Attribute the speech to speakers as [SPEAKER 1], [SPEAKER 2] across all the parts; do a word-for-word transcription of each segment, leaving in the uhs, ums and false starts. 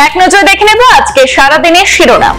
[SPEAKER 1] এক নজরে দেখে নেব আজকে সারাদিনের শিরোনাম।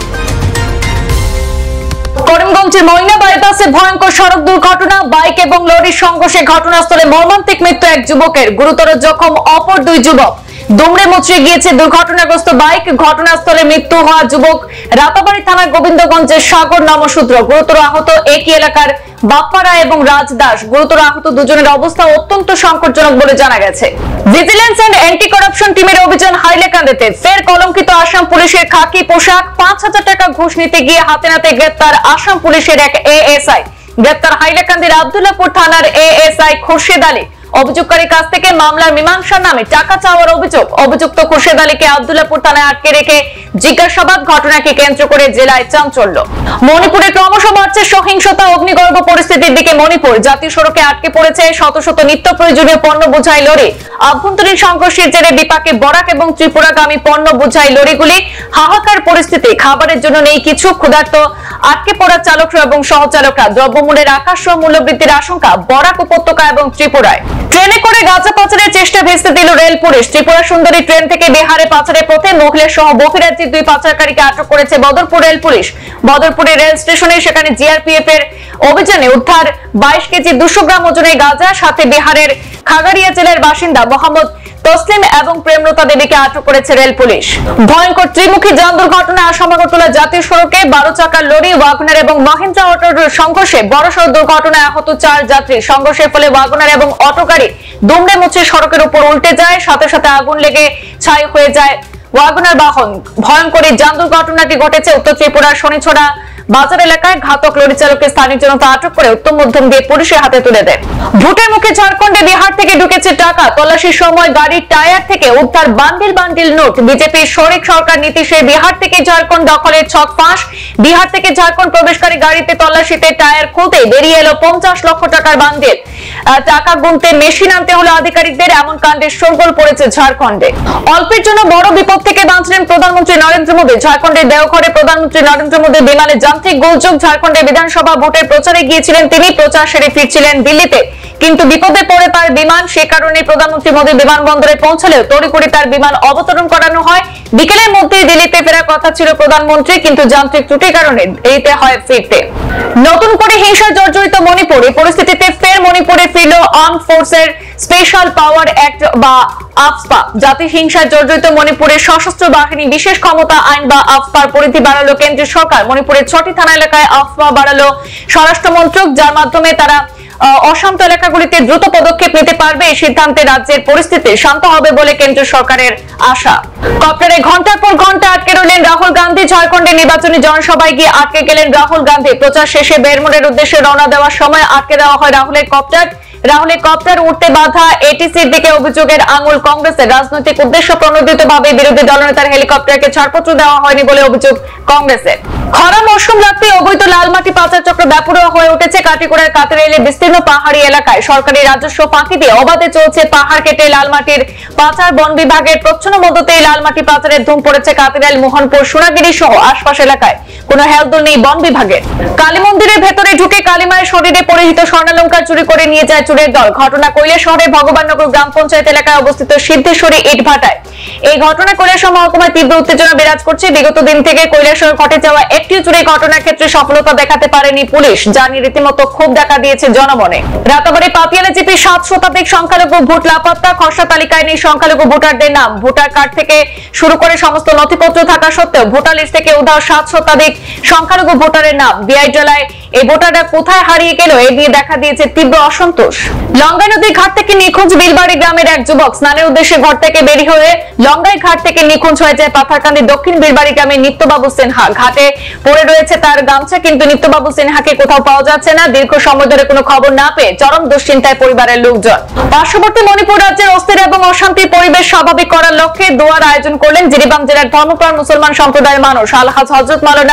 [SPEAKER 1] করিমগঞ্জের ময়না বাইপাসে ভয়ঙ্কর সড়ক দুর্ঘটনা, বাইক এবং লরির সংঘর্ষে ঘটনাস্থলে মর্মান্তিক মৃত্যু এক যুবকের, গুরুতর জখম অপর দুই যুবক। দুমড়ে মুচড়ে গিয়েছে দুর্ঘটনাগ্রস্ত বাইক, ঘটনাস্থলে মৃত্যু হওয়া যুবক রাতাবাড়ী থানার গোবিন্দগঞ্জের সাগর নামসূত্র, গুরুতর আহত একই এলাকার বাপ্পারা এবং রাজ দাস। গুরুতর আহত দুজনের অবস্থা অত্যন্ত সংকটজনক বলে জানা গেছে। ভিজিলেন্স এন্ড অ্যান্টি কারাপশন টিমের অভিযান হাইলাকান্দিতে, ফের কলঙ্কিত আসাম পুলিশের খাকি পোশাক, পাঁচ হাজার টাকা ঘুষ নিতে গিয়ে হাতে নাতে গ্রেপ্তার আসাম পুলিশের এক এএসআই। গ্রেপ্তার হাইলাকান্দির আব্দুল্লাহপুর থানার এএসআই খুরশেদ আলী। অভিযোগকারীর কাছ থেকে মামলার মীমাংসার নামে টাকা চাওয়ার অভিযোগ। অভিযুক্ত খুরশেদ আলীকে আব্দুল্লাহপুর থানায় আটকে রেখে জিজ্ঞাসাবাদ, ঘটনাকে কেন্দ্র করে জেলায় চাঞ্চল্য। মণিপুরে ক্রমশ বাড়ছে সহিংসতা, অগ্নিগর্ভ পরিস্থিতির দিকে মণিপুর। জাতীয় সড়কে আটকে পড়েছে শত শত নিত্য প্রয়োজনীয় পণ্য বোঝাই লরি। আভ্যন্তরীণ সংঘর্ষের জেরে বিপাকে বরাক এবং ত্রিপুরাগামী পণ্য বোঝাই লরিগুলি। হাহাকার পরিস্থিতি, খাবারের জন্য নেই কিছু, ক্ষুধার্ত আটকে পড়া চালকরা এবং সহচালকরা। দ্রব্যমূল্যের আকাশ সহ মূল্যবৃদ্ধির আশঙ্কা বরাক উপত্যকা এবং ত্রিপুরায়। ট্রেনে করে গাঁজা পাচারের চেষ্টা ভেস্তে দিল rail police. Tripura Sundari train থেকে বিহারে পাচারের পথে মহিলা সহ বহিরাজ্যের দুই পাচারকারীকে আটক করেছে বদরপুর রেল পুলিশ। বদরপুরে রেল স্টেশনে সেখানে জিআরপিএফ এর অভিযানে উদ্ধার বাইশ কেজি দুশো গ্রাম ওজনের গাঁজা, সাথে বিহারের খাগাড়িয়া জেলার বাসিন্দা মোহাম্মদ তসলিম এবং প্রেমলতা দেবীকে আটক করেছে রেল পুলিশ। ভয়ঙ্কর ত্রিমুখী যান দুর্ঘটনা আসাম আগরতলা জাতীয় সড়কে, বারো চাকার লরি, ওয়াগনার এবং মহিন্দ্রা অটোর সংঘর্ষে বড়সড় দুর্ঘটনায় আহত চার যাত্রী। সংঘর্ষের ফলে ওয়াগনার এবং অটো গাড়ি দুমড়ে মুচড়ে সড়কের উপর উল্টে যায়, সাথে সাথে আগুন লেগে ছাই হয়ে যায় ওয়াগনার বাহন। ভয়ঙ্কর এই যান দুর্ঘটনাটি ঘটেছে উত্তর ত্রিপুরার শনিছড়া বাজার এলাকায়। ঘাতক লরি চালককে স্থানীয় জনতা আটক করে উত্তম মধ্যম দিয়ে পুলিশের হাতে তুলে দেয়। ভোটের মুখে ঝাড়খণ্ডে বিহার থেকে ঢুকেছে টাকা, তল্লাশির সময় গাড়ির টায়ার থেকে উদ্ধার বান্ডিল বান্ডিল নোট। বিজেপির শরিক সরকার নীতিশে বিহার থেকে ঝাড়খণ্ড দখলের ছক ফাঁস। বিহার থেকে ঝাড়খণ্ড প্রবেশকারী গাড়িতে তল্লাশিতে টায়ার খুলতে বেরিয়ে এলো পঞ্চাশ লক্ষ টাকার বান্ডিল। টাকা গুনতে মেশিন আনতে হলো আধিকারিকদের, এমন কাণ্ডের শোরগোল পড়েছে ঝাড়খণ্ডে। অল্পের জন্য বড় বিপদ থেকে বাঁচলেন প্রধানমন্ত্রী নরেন্দ্র মোদী। ঝাড়খণ্ডের দেওঘরে প্রধানমন্ত্রী নরেন্দ্র মোদী বিমানে যান্ত্রিক গোলযোগ। ঝাড়খণ্ডে বিধানসভা ভোটের প্রচারে গিয়েছিলেন তিনি, প্রচার সেরে ফিরছিলেন দিল্লিতে, কিন্তু বিপদে পড়ে তার বিমান। সে কারণে প্রধানমন্ত্রী মোদী বিমানবন্দরে পৌঁছলেও তড়িঘড়ি তার বিমান অবতরণ করানো হয়। বিকেলের মধ্যেই দিল্লিতে ফেরার কথা ছিল প্রধানমন্ত্রী, কিন্তু যান্ত্রিক ত্রুটির কারণে দেরিতে হয় ফিরতে। নতুন করে হিংসা জর্জরিত মণিপুর। এই পরিস্থিতিতে ফের মণিপুরে ফিরল আর্মড ফোর্সের স্পেশাল পাওয়ার অ্যাক্ট বা আফস্পা। জাতি হিংসায় জর্জরিত মণিপুরের সশস্ত্র বাহিনী বিশেষ ক্ষমতা আইন বা আফস্পার পরিধি বাড়ালো কেন্দ্রীয় সরকার। মণিপুরের ছটি থানা এলাকায় আফস্পা বাড়ালো স্বরাষ্ট্র মন্ত্রক, যার মাধ্যমে তারা অশান্ত এলাকাগুলিতে দ্রুত পদক্ষেপ নিতে পারবে। এই সিদ্ধান্তে রাজ্যের পরিস্থিতি শান্ত হবে বলে কেন্দ্রীয় সরকারের আশা। কপ্টারে ঘন্টার পর ঘন্টা আটকে রইলেন রাহুল গান্ধী। ঝাড়খণ্ডে নির্বাচনী জনসভায় গিয়ে আটকে গেলেন রাহুল গান্ধী। প্রচার শেষে বেরমোড়ের উদ্দেশ্যে রওনা দেওয়ার সময় আটকে দেওয়া হয় রাহুলের কপ্টার। রাহুলের কপ্টার উঠতে বাধা এটিসির দিকে অভিযোগের আঙুল কংগ্রেসের। রাজনৈতিক উদ্দেশ্য প্রণোদিত ভাবে বিরোধী দলনেতার হেলিকপ্টারকে ছাড়পত্র দেওয়া হয়নি বলে অভিযোগ কংগ্রেসের। খরা মৌসুম লাগতে অবৈধ লালমাটি পাচার চক্র ব্যাপরোয়া হয়ে উঠেছে কাটিগড়ার কাতেরেলে বিস্তীর্ণ পাহাড়ি এলাকায়। সরকারি রাজস্ব ফাঁকি দিয়ে অবাধে চলছে পাহাড় কেটে লালমাটির পাচার। বন বিভাগের প্রচ্ছন্ন মদতেই লালমাটি পাচারের ধুম পড়েছে কাতিরাইল, মোহনপুর, সোনাগিরি সহ আশপাশ এলাকায়। কোনো হেলদোল নেই বন বিভাগের। কালী মন্দিরের ভেতরে ঢুকে কালীমায়ের শরীরে পরিহিত স্বর্ণালংকার চুরি করে নিয়ে যায় চোরের দল। ঘটনা কৈলাস শহরের ভগবাননগর গ্রাম পঞ্চায়েত এলাকায় অবস্থিত সিদ্ধেশ্বরী ইটভাটায়। এই ঘটনা কৈলাস মহকুমায় তীব্র উত্তেজনা বিরাজ করছে। বিগত দিন থেকে কৈলাসহরে ঘটে যাওয়া একটি চুরি ঘটনার ক্ষেত্রে সফলতা দেখাতে পারেনি পুলিশ, যা নিয়ে রীতিমতো ক্ষোভ দেখা দিয়েছে জনমনে। রাতাবাড়ী পাতিয়ালা জিপি সাত শতাধিক সংখ্যালঘু ভোট লাপাত্তা। খসড়া তালিকায় নেই সংখ্যালঘু ভোটারদের নাম। ভোটার কার্ড থেকে শুরু করে সমস্ত নথিপত্র থাকা সত্ত্বেও ভোটার লিস্ট থেকে উধাও সাত শতাধিক সংখ্যালঘু ভোটারের নাম। বিআই জেলায় এই ভোটাররা কোথায় হারিয়ে গেল, এ নিয়ে দেখা দিয়েছে তীব্র অসন্তোষ। লঙ্গাই নদীর ঘাট থেকে নিখোঁজ বিলবাড়ি গ্রামের এক যুবক। স্নানের উদ্দেশ্যে ঘর থেকে বেরিয়ে হয়ে লঙ্গাই ঘাট থেকে নিখোঁজ হয়ে যায় পাথারকান্দি দক্ষিণ বিলবাড়ি গ্রামের নিত্যবাবু সিনহা। ঘাটে পড়ে রয়েছে তার গামছা, কিন্তু নিত্যবাবু সিনহাকে কোথাও পাওয়া যাচ্ছে না। দীর্ঘ সময় ধরে কোনো খবর না পেয়ে চরম দুশ্চিন্তায় পরিবারের লোকজন। পার্শ্ববর্তী মণিপুর রাজ্যের অস্থির এবং অশান্তির পরিবেশ স্বাভাবিক করার লক্ষ্যে দোয়ার আয়োজন করলেন জিরিবাম জেলার ধর্মপ্রাণ মুসলমান সম্প্রদায়ের মানুষ। আলহাজ হযরত মাওলানা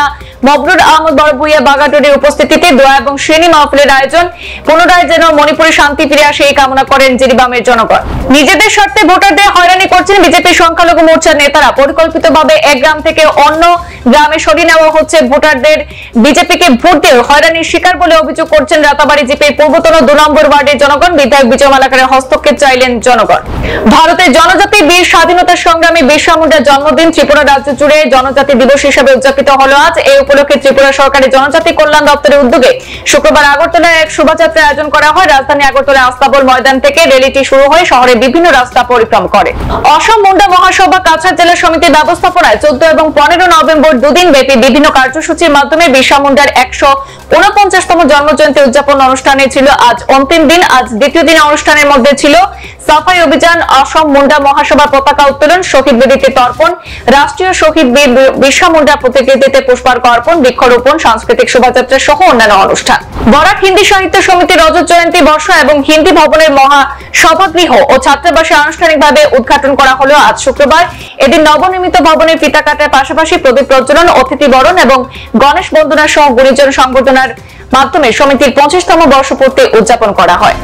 [SPEAKER 1] মবরুর আহমদ বড়ভূঁইয়া বাগাটোরের উপস্থিতিতে দোয়া এবং শ্রেণী মাহফিলের আয়োজন। পুনরায় যেন মণিপুরে শান্তি ফিরে আসে এই কামনা করেন জিরিবামের জনগণ। নিজেদের স্বার্থে ভোটারদের হয়রানি করছেন বিজেপি সংখ্যালঘু মোর্চার নেতারা। পরিকল্পিতভাবে এক গ্রাম থেকে অন্য গ্রামে সরিয়ে নেওয়া হচ্ছে ভোটারদের। বিজেপিকে ভোট দিয়ে হয়রানির শিকার বলে অভিযোগ করছেন রাতাবাড়ী জিপির পূর্বতন দু নম্বর ওয়ার্ডের জনগণ। বিধায়ক বিজয় মালাকারের হস্তক্ষেপ চাইলেন জনগণ। ভারতের জনজাতি বীর স্বাধীনতা সংগ্রামী বিরসা মুন্ডার জন্মদিন ত্রিপুরা রাজ্য জুড়ে জনজাতি দিবস হিসেবে উদযাপিত হলো আজ। এই উপলক্ষে ত্রিপুরা সরকারের জনজাতি কল্যাণ দপ্তরের উদ্যোগে শুক্রবার আগরতলায় এক শোভাযাত্রার আয়োজন করা হয়। রাজধানী আগরতলা আস্তাবল ময়দান থেকে র্যালিটি শুরু হয়ে শহরের বিভিন্ন রাস্তা পরিক্রমা করে। অসম মুন্ডা মহাসভা কাছাড় জেলা সমিতির ব্যবস্থাপনায় চোদ্দ এবং পনেরো নভেম্বর দুদিন ব্যাপী বিভিন্ন কার্যসূচির মাধ্যমে বিরসা মুন্ডার একশো উনপঞ্চাশতম জন্মজয়ন্তী উদযাপন অনুষ্ঠানে ছিল আজ অন্তিম দিন। আজ দ্বিতীয় দিন অনুষ্ঠানের মধ্যে ছিল সাফাই অভিযান, অসম মুন্ডা মহাসভা পতাকা উত্তোলন, শহীদ বেদিতে তর্পণ, রাষ্ট্রীয় শহীদ বীর বিরসা মুন্ডা প্রতিকৃতিতে পুষ্পার্ঘ অর্পণ, বৃক্ষরোপণ, সাংস্কৃতিক শোভাযাত্রা সহ অন্যান্য অনুষ্ঠান। বরাক হিন্দি সাহিত্য সমিতির রজত জয়ন্তী বর্ষ এবং হিন্দি ভবনের মহা সভাগৃহ ও ছাত্রাবাসে আনুষ্ঠানিকভাবে উদ্ঘাটন করা হলো আজ শুক্রবার। এদিন নবনির্মিত ভবনের ফিতা কাটার পাশাপাশি প্রদীপ প্রজ্বলন, অতিথি বরণ এবং গণেশ বন্দনা সহ গুণীজন সংবর্ধনার মাধ্যমে সমিতির পঁচিশতম বর্ষপূর্তি উদযাপন করা হয়।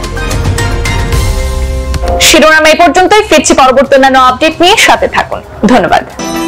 [SPEAKER 1] শিরোনাম এই পর্যন্তই, ফিরছি পরবর্তী অন্যান্য আপডেট নিয়ে, সাথে থাকুন। ধন্যবাদ।